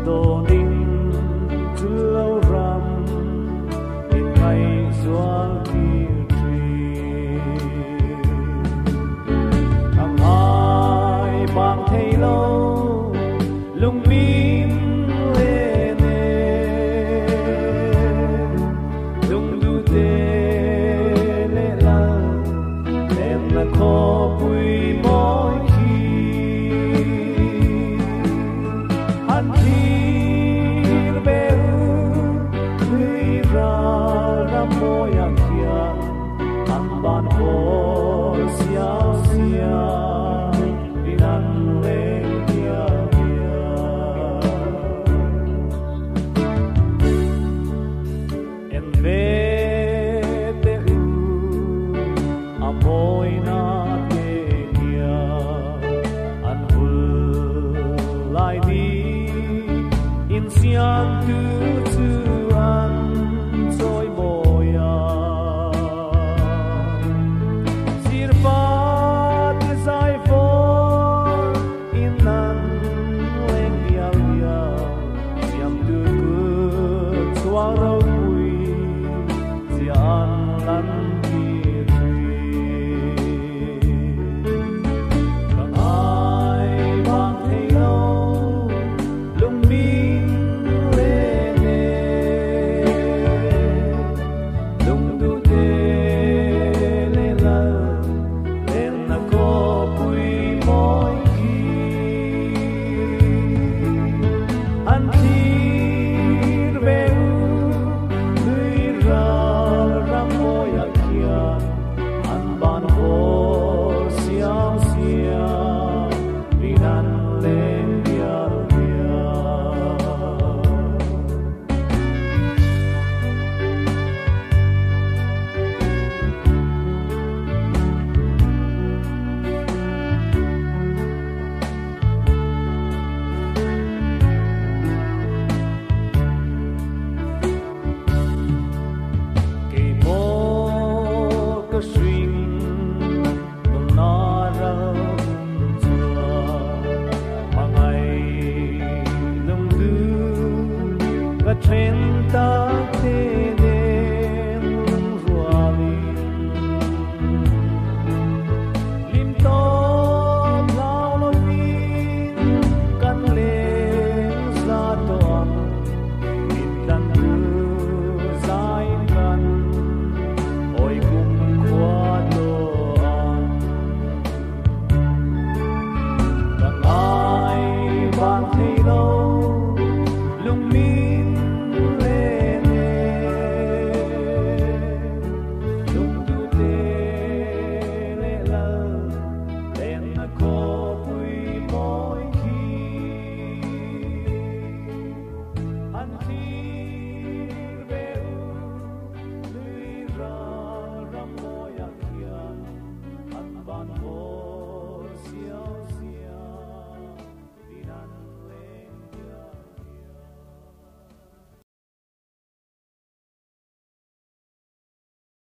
đồ ninh chú lâu rằm in ngày xóa kia trì thằng hai bằng thấy lâu lung min lên lung du tê lê la em là khó vui mỗi ban khổ xiao xiao đi năn lên kia kia em về te u amoi na ke kia an hul lai đi in sian tu tu an soi boya ta thế